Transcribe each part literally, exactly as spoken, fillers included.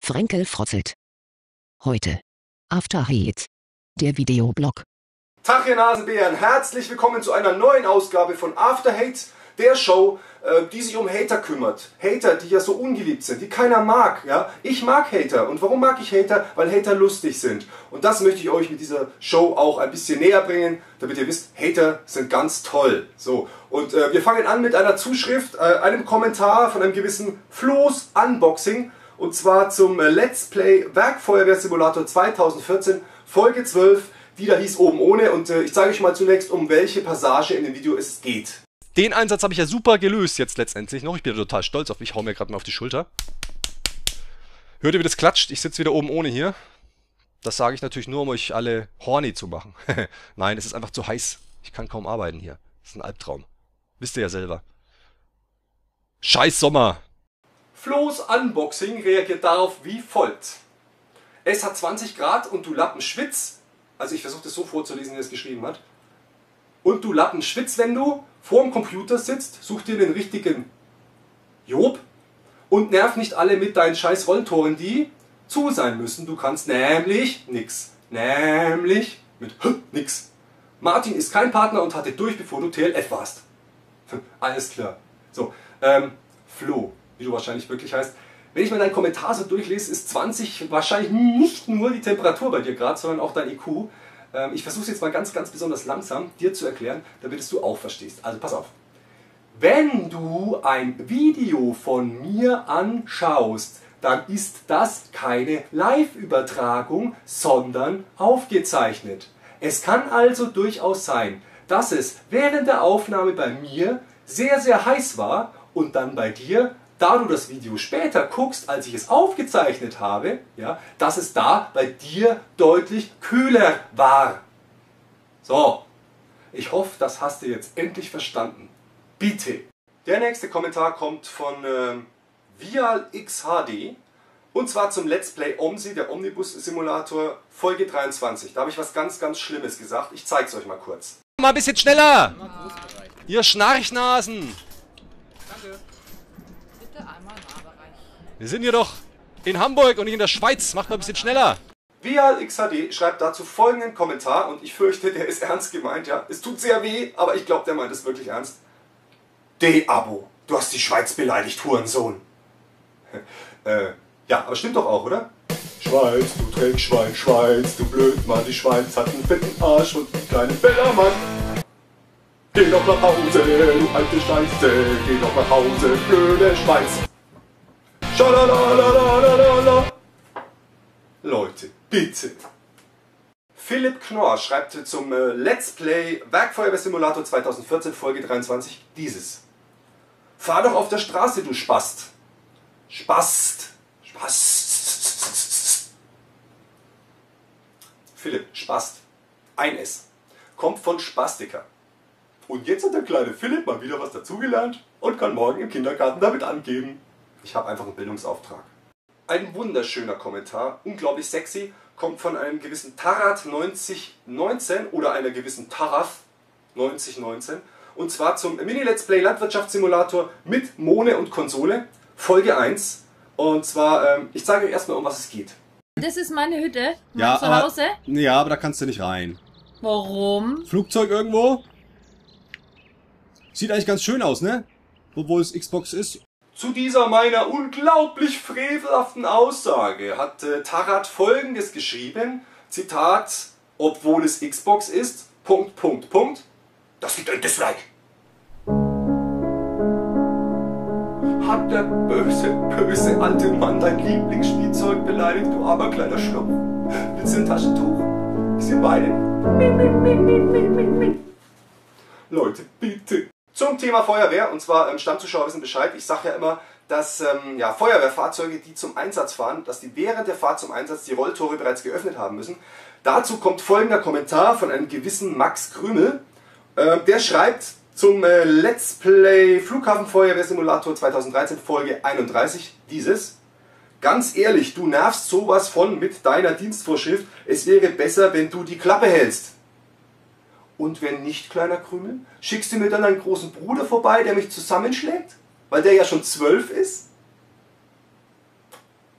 Frenkel frotzelt. Heute. After Hate. Der Videoblog. Tag ihr Nasenbären, herzlich willkommen zu einer neuen Ausgabe von After Hate, der Show, äh, die sich um Hater kümmert. Hater, die ja so ungeliebt sind, die keiner mag. Ja? Ich mag Hater. Und warum mag ich Hater? Weil Hater lustig sind. Und das möchte ich euch mit dieser Show auch ein bisschen näher bringen, damit ihr wisst, Hater sind ganz toll. So. Und äh, wir fangen an mit einer Zuschrift, äh, einem Kommentar von einem gewissen Flo's Unboxing. Und zwar zum äh, Let's Play Werkfeuerwehr-Simulator zweitausendvierzehn, Folge zwölf. Die da hieß oben ohne, und äh, ich zeige euch mal zunächst, um welche Passage in dem Video es geht. Den Einsatz habe ich ja super gelöst jetzt letztendlich noch. Ich bin total stolz auf mich, hau mir gerade mal auf die Schulter. Hört ihr, wie das klatscht? Ich sitze wieder oben ohne hier. Das sage ich natürlich nur, um euch alle horny zu machen. Nein, es ist einfach zu heiß. Ich kann kaum arbeiten hier. Das ist ein Albtraum. Wisst ihr ja selber. Scheiß Sommer. Flo's Unboxing reagiert darauf wie folgt. Es hat zwanzig Grad und du Lappen schwitzt. Also ich versuche das so vorzulesen, wie er es geschrieben hat. Und du Lappen schwitzt, wenn du vor dem Computer sitzt, such dir den richtigen Job und nerv nicht alle mit deinen scheiß Rolltoren, die zu sein müssen. Du kannst nämlich nix. Nämlich mit nix. Martin ist kein Partner und hatte durch, bevor du T L F warst. Alles klar. So, ähm, Flo, wie du wahrscheinlich wirklich heißt. Wenn ich mal deinen Kommentar so durchlese, ist zwanzig wahrscheinlich nicht nur die Temperatur bei dir gerade, sondern auch dein I Q. Ähm, ich versuche es jetzt mal ganz, ganz besonders langsam dir zu erklären, damit es du auch verstehst. Also pass auf. Wenn du ein Video von mir anschaust, dann ist das keine Live-Übertragung, sondern aufgezeichnet. Es kann also durchaus sein, dass es während der Aufnahme bei mir sehr, sehr heiß war und dann bei dir, da du das Video später guckst, als ich es aufgezeichnet habe, ja, dass es da bei dir deutlich kühler war. So, ich hoffe, das hast du jetzt endlich verstanden. Bitte. Der nächste Kommentar kommt von äh, VialXHD und zwar zum Let's Play OMSI, der Omnibus Simulator, Folge dreiundzwanzig. Da habe ich was ganz, ganz Schlimmes gesagt. Ich zeige es euch mal kurz. Mal ein bisschen schneller! Ihr Schnarchnasen! Danke. Bitte einmal Nahbereich. Wir sind hier doch in Hamburg und nicht in der Schweiz. Macht mal ein bisschen schneller. VialXHD schreibt dazu folgenden Kommentar und ich fürchte, der ist ernst gemeint, ja. Es tut sehr weh, aber ich glaube, der meint es wirklich ernst. De-Abo, du hast die Schweiz beleidigt, Hurensohn. äh, ja, aber stimmt doch auch, oder? Schweiz, du Dreckschwein, Schweiz, du Blödmann, die Schweiz hat einen fetten Arsch und einen kleinen Bellermann. Geh doch nach Hause, du alte Scheiße, geh doch nach Hause, blöde Schweiz. Schalalalalalalala. Leute, bitte. Philipp Knorr schreibt zum äh, Let's Play Werkfeuerwehr-Simulator zweitausendvierzehn, Folge dreiundzwanzig dieses. Fahr doch auf der Straße, du Spast. Spast. Spast. Philipp, Spast. Ein S. Kommt von Spastiker. Und jetzt hat der kleine Philipp mal wieder was dazugelernt und kann morgen im Kindergarten damit angeben. Ich habe einfach einen Bildungsauftrag. Ein wunderschöner Kommentar, unglaublich sexy, kommt von einem gewissen Tarat neunzig neunzehn oder einer gewissen Tarath neunzig neunzehn. Und zwar zum Mini-Let's Play Landwirtschaftssimulator mit Mone und Konsole, Folge eins. Und zwar, ähm, ich zeige euch erstmal, um was es geht. Das ist meine Hütte, mein Ja, Zuhause. aber, ja, aber da kannst du nicht rein. Warum? Flugzeug irgendwo? Sieht eigentlich ganz schön aus, ne? Obwohl es Xbox ist. Zu dieser meiner unglaublich frevelhaften Aussage hat äh, Tarat folgendes geschrieben, Zitat, obwohl es Xbox ist, Punkt, Punkt, Punkt, das gibt ein Dislike. Hat der böse, böse alte Mann dein Lieblingsspielzeug beleidigt, du armer kleiner Schlumpf? Willst du ein Taschentuch? Ich sehe beide. Leute, bitte. Zum Thema Feuerwehr, und zwar ähm, Stammzuschauer wissen Bescheid, ich sage ja immer, dass ähm, ja, Feuerwehrfahrzeuge, die zum Einsatz fahren, dass die während der Fahrt zum Einsatz die Rolltore bereits geöffnet haben müssen. Dazu kommt folgender Kommentar von einem gewissen Max Krümel, äh, der schreibt zum äh, Let's Play Flughafenfeuerwehr-Simulator zweitausenddreizehn Folge einunddreißig dieses. Ganz ehrlich, du nervst sowas von mit deiner Dienstvorschrift, es wäre besser, wenn du die Klappe hältst. Und wenn nicht, kleiner Krümel, schickst du mir dann einen großen Bruder vorbei, der mich zusammenschlägt? Weil der ja schon zwölf ist?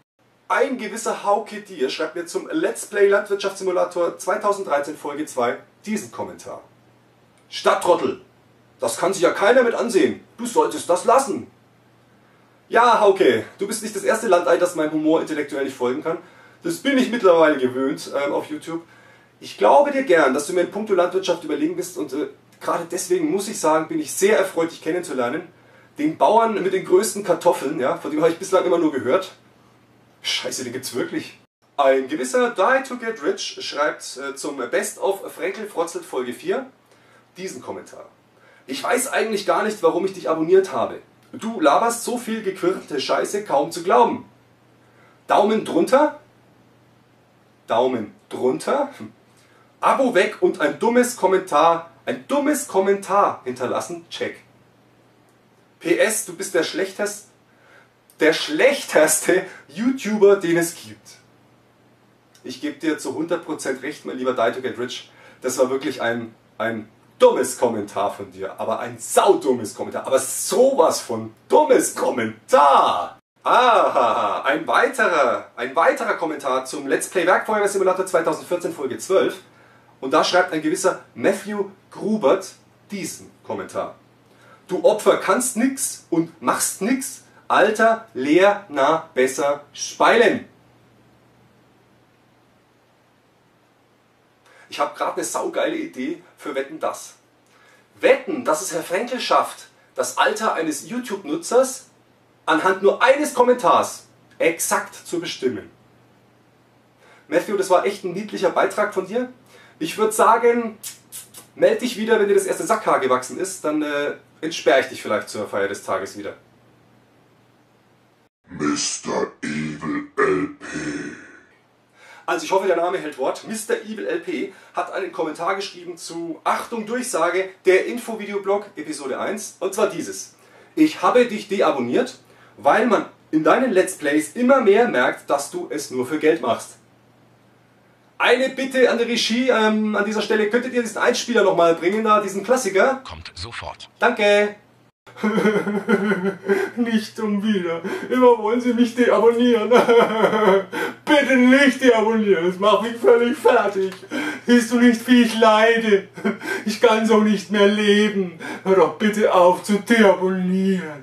Ein gewisser Hauke Dir schreibt mir zum Let's Play Landwirtschaftssimulator zweitausenddreizehn Folge zwei diesen Kommentar. Stadttrottel, das kann sich ja keiner mit ansehen. Du solltest das lassen. Ja, Hauke, du bist nicht das erste Landei, das meinem Humor intellektuell nicht folgen kann. Das bin ich mittlerweile gewöhnt ähm, auf YouTube. Ich glaube dir gern, dass du mir in puncto Landwirtschaft überlegen bist und äh, gerade deswegen muss ich sagen, bin ich sehr erfreut, dich kennenzulernen. Den Bauern mit den größten Kartoffeln, ja, von dem habe ich bislang immer nur gehört. Scheiße, den gibt's wirklich. Ein gewisser Die to Get Rich schreibt äh, zum Best of Frenkel Frotzelt Folge vier diesen Kommentar. Ich weiß eigentlich gar nicht, warum ich dich abonniert habe. Du laberst so viel gequirlte Scheiße kaum zu glauben. Daumen drunter. Daumen drunter. Abo weg und ein dummes Kommentar, ein dummes Kommentar hinterlassen. Check. P S, du bist der schlechteste, der schlechteste YouTuber, den es gibt. Ich gebe dir zu hundert Prozent recht, mein lieber Die to Get Rich. Das war wirklich ein, ein dummes Kommentar von dir. Aber ein saudummes Kommentar. Aber sowas von dummes Kommentar. Ah, ein weiterer, ein weiterer Kommentar zum Let's Play Werkfeuerwehr Simulator zweitausendvierzehn Folge zwölf. Und da schreibt ein gewisser Matthew Grubert diesen Kommentar. Du Opfer kannst nix und machst nix. Alter, leer, na, besser, speilen. Ich habe gerade eine saugeile Idee für Wetten, dass. Wetten, dass es Herr Frenkel schafft, das Alter eines YouTube-Nutzers anhand nur eines Kommentars exakt zu bestimmen. Matthew, das war echt ein niedlicher Beitrag von dir. Ich würde sagen, melde dich wieder, wenn dir das erste Sackhaar gewachsen ist, dann äh, entsperre ich dich vielleicht zur Feier des Tages wieder. Mister Evil L P. Also ich hoffe, der Name hält Wort. Mister Evil L P hat einen Kommentar geschrieben zu Achtung Durchsage, der Infovideoblog Episode eins. Und zwar dieses. Ich habe dich deabonniert, weil man in deinen Let's Plays immer mehr merkt, dass du es nur für Geld machst. Eine Bitte an die Regie, ähm, an dieser Stelle, könntet ihr diesen Einspieler nochmal bringen, da, diesen Klassiker? Kommt sofort. Danke. Nicht um wieder. Immer wollen sie mich deabonnieren. Bitte nicht deabonnieren, das macht mich völlig fertig. Siehst du nicht, wie ich leide? Ich kann so nicht mehr leben. Hör doch bitte auf zu deabonnieren.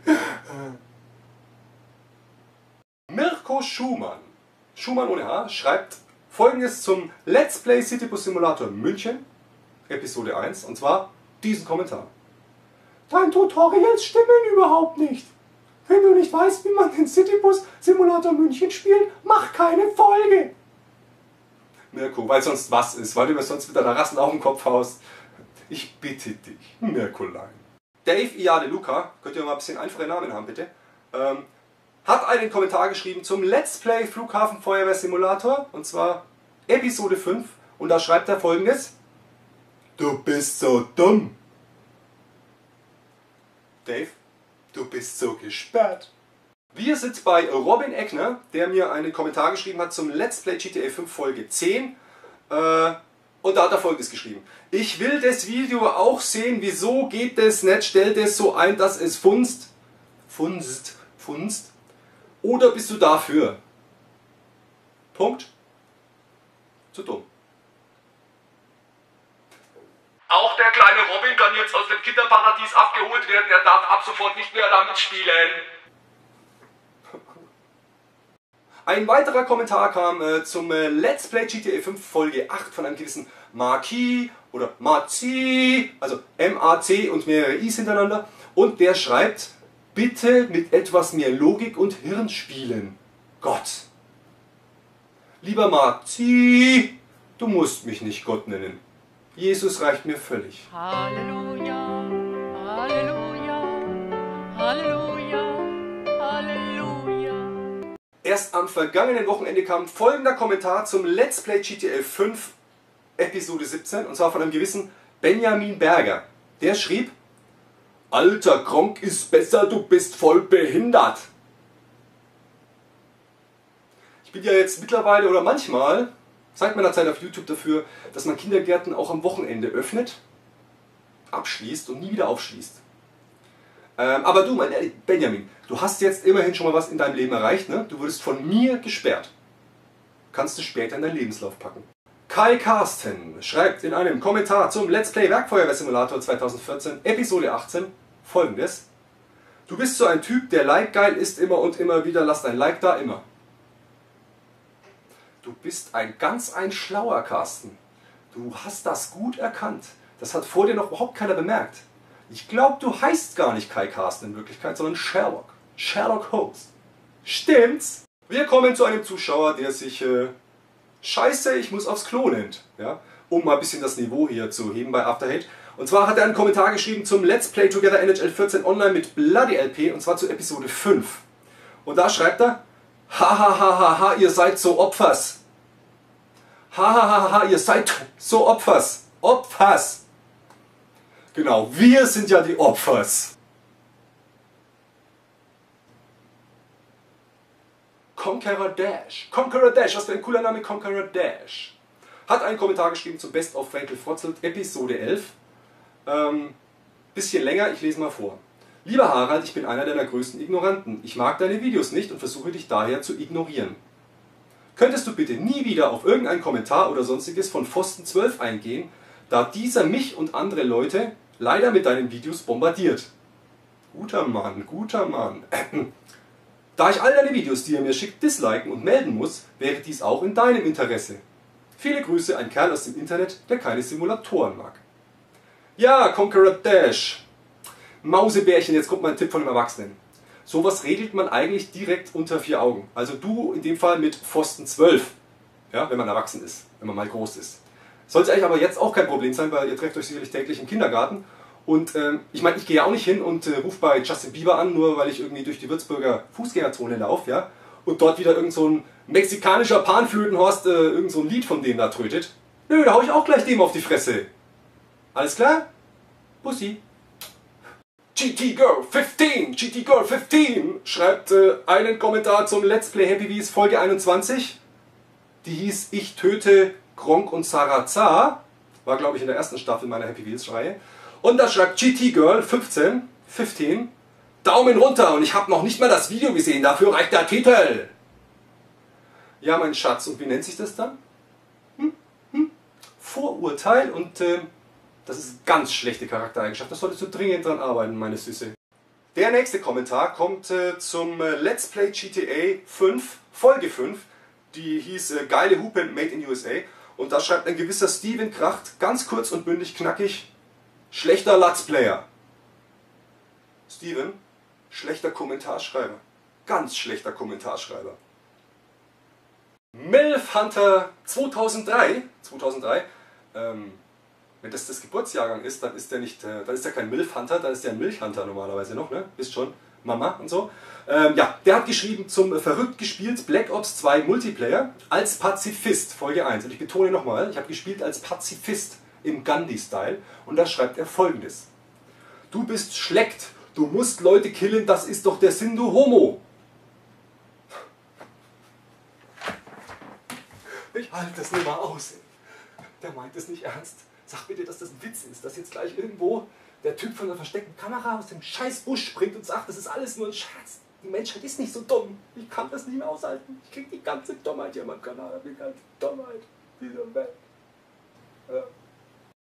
Mirko Schumann, Schumann ohne H, schreibt Folgendes zum Let's Play Citybus Simulator München, Episode eins, und zwar diesen Kommentar. Dein Tutorials stimmen überhaupt nicht. Wenn du nicht weißt, wie man den Citybus Simulator München spielt, mach keine Folge. Mirko, weil sonst was ist, weil du mir sonst mit deiner Rassen auf den Kopf haust. Ich bitte dich, Mirkolein. Dave Iade Luca, könnt ihr mal ein bisschen einfache Namen haben, bitte, ähm, hat einen Kommentar geschrieben zum Let's Play Flughafen Feuerwehr Simulator, und zwar Episode fünf, und da schreibt er Folgendes. Du bist so dumm. Dave, du bist so gesperrt. Wir sind bei Robin Eckner, der mir einen Kommentar geschrieben hat zum Let's Play G T A fünf Folge zehn. Äh, und da hat er Folgendes geschrieben. Ich will das Video auch sehen, wieso geht das nicht, stellt es so ein, dass es funzt. Funst, funzt. Oder bist du dafür? Punkt. Zu dumm. Auch der kleine Robin kann jetzt aus dem Kinderparadies abgeholt werden. Er darf ab sofort nicht mehr damit spielen. Ein weiterer Kommentar kam äh, zum äh, Let's Play G T A fünf Folge acht von einem gewissen Marquis oder Marzi, also M A C und mehrere I's hintereinander. Und der schreibt, bitte mit etwas mehr Logik und Hirn spielen. Gott. Lieber Marzi, du musst mich nicht Gott nennen. Jesus reicht mir völlig. Halleluja, Halleluja, Halleluja, Halleluja. Erst am vergangenen Wochenende kam folgender Kommentar zum Let's Play G T A fünf Episode siebzehn, und zwar von einem gewissen Benjamin Berger. Der schrieb, Alter, Gronk ist besser, du bist voll behindert. Ich bin ja jetzt mittlerweile oder manchmal seit meiner Zeit auf YouTube dafür, dass man Kindergärten auch am Wochenende öffnet, abschließt und nie wieder aufschließt. Ähm, aber du, mein ehrlich, Benjamin, du hast jetzt immerhin schon mal was in deinem Leben erreicht, ne? Du wurdest von mir gesperrt. Kannst du später in deinen Lebenslauf packen. Kai Carsten schreibt in einem Kommentar zum Let's Play Werkfeuerwehr-Simulator zweitausendvierzehn, Episode achtzehn, folgendes. Du bist so ein Typ, der Like geil ist immer und immer wieder, lass dein Like da immer. Du bist ein ganz ein schlauer Carsten. Du hast das gut erkannt. Das hat vor dir noch überhaupt keiner bemerkt. Ich glaube, du heißt gar nicht Kai Carsten in Wirklichkeit, sondern Sherlock. Sherlock Holmes. Stimmt's? Wir kommen zu einem Zuschauer, der sich äh, Scheiße, ich muss aufs Klo nennt. Ja? Um mal ein bisschen das Niveau hier zu heben bei Afterhate. Und zwar hat er einen Kommentar geschrieben zum Let's Play Together N H L vierzehn Online mit Bloody L P und zwar zu Episode fünf. Und da schreibt er, hahaha, ihr seid so Opfers. Hahaha, ihr seid so Opfers. Opfers. Genau, wir sind ja die Opfers. Conqueror Dash. Conqueror Dash, was für ein cooler Name, Conqueror Dash. Hat einen Kommentar geschrieben zu Best of Frankel Frotzelt, Episode elf. Ähm, bisschen länger, ich lese mal vor. Lieber Harald, ich bin einer deiner größten Ignoranten. Ich mag deine Videos nicht und versuche dich daher zu ignorieren. Könntest du bitte nie wieder auf irgendeinen Kommentar oder sonstiges von Pfosten zwölf eingehen, da dieser mich und andere Leute leider mit deinen Videos bombardiert. Guter Mann, guter Mann. Da ich all deine Videos, die er mir schickt, disliken und melden muss, wäre dies auch in deinem Interesse. Viele Grüße, ein Kerl aus dem Internet, der keine Simulatoren mag. Ja, Conqueror Dash. Mausebärchen, jetzt kommt mal ein Tipp von einem Erwachsenen. Sowas regelt man eigentlich direkt unter vier Augen. Also du in dem Fall mit Pfosten zwölf, ja, wenn man erwachsen ist, wenn man mal groß ist. Sollte eigentlich aber jetzt auch kein Problem sein, weil ihr trefft euch sicherlich täglich im Kindergarten. Und ähm, ich meine, ich gehe ja auch nicht hin und äh, rufe bei Justin Bieber an, nur weil ich irgendwie durch die Würzburger Fußgängerzone laufe, ja, und dort wieder irgend so ein mexikanischer Panflötenhorst äh, irgend so ein Lied von dem da trötet. Nö, da hau ich auch gleich dem auf die Fresse. Alles klar? Bussi. G T Girl fünfzehn, G T Girl fünfzehn schreibt äh, einen Kommentar zum Let's Play Happy Wheels Folge einundzwanzig. Die hieß Ich töte Gronk und Sarazar. War glaube ich in der ersten Staffel meiner Happy Wheels Reihe. Und da schreibt G T Girl fünfzehn, fünfzehn, Daumen runter und ich habe noch nicht mal das Video gesehen, dafür reicht der Titel. Ja, mein Schatz, und wie nennt sich das dann? Hm? Hm? Vorurteil und äh, das ist eine ganz schlechte Charaktereigenschaft. Da solltest du dringend dran arbeiten, meine Süße. Der nächste Kommentar kommt äh, zum äh, Let's Play G T A fünf, Folge fünf. Die hieß äh, Geile Hupe Made in U S A. Und da schreibt ein gewisser Steven Kracht, ganz kurz und bündig knackig, schlechter Let's Player. Steven, schlechter Kommentarschreiber. Ganz schlechter Kommentarschreiber. Milf Hunter zweitausenddrei, zweitausenddrei, ähm, wenn das das Geburtsjahrgang ist, dann ist der nicht, äh, dann ist der kein Milf Hunter, dann ist der ein Milchhunter normalerweise noch, ne? Wisst schon, Mama und so. Ähm, ja, der hat geschrieben zum äh, verrückt gespielt Black Ops zwei Multiplayer als Pazifist, Folge eins. Und ich betone nochmal, ich habe gespielt als Pazifist im Gandhi-Style und da schreibt er folgendes. Du bist schleckt, du musst Leute killen, das ist doch der Sinn, du Homo. Ich halte das nicht mal aus. Der meint es nicht ernst. Sag bitte, dass das ein Witz ist, dass jetzt gleich irgendwo der Typ von der versteckten Kamera aus dem scheiß Busch springt und sagt, das ist alles nur ein Scherz. Die Menschheit ist nicht so dumm. Ich kann das nicht mehr aushalten. Ich krieg die ganze Dummheit hier in meinem Kanal. Die ganze Dummheit dieser Welt. Ja.